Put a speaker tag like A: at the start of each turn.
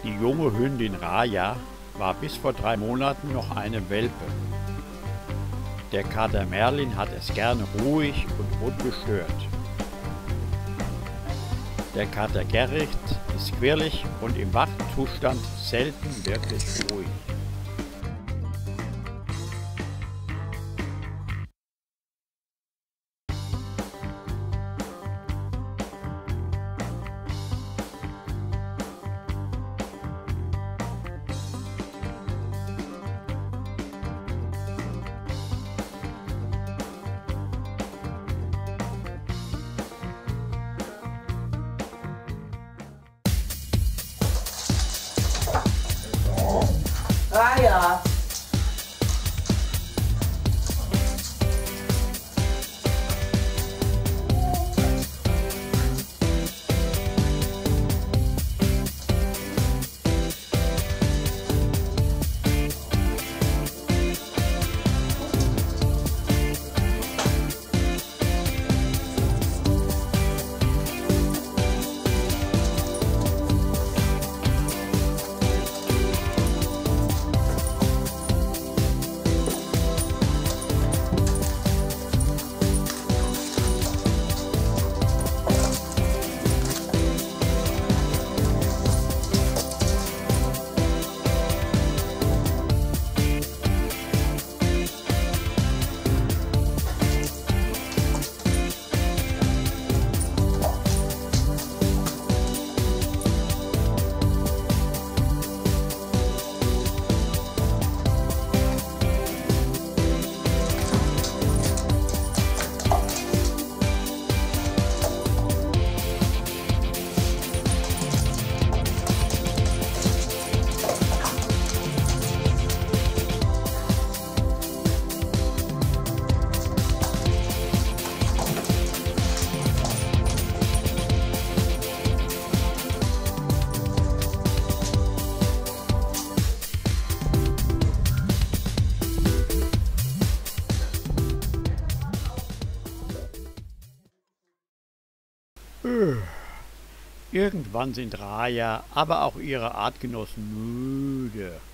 A: Die junge Hündin Raya war bis vor 3 Monaten noch eine Welpe. Der Kater Merlin hat es gerne ruhig und ungestört. Der Kater Gerrit ist quirlig und im wachen Zustand selten wirklich ruhig.
B: Ah ja.
A: Irgendwann sind Raya, aber auch ihre Artgenossen müde.